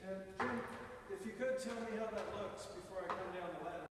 And Jim, if you could tell me how that looks before I come down the ladder.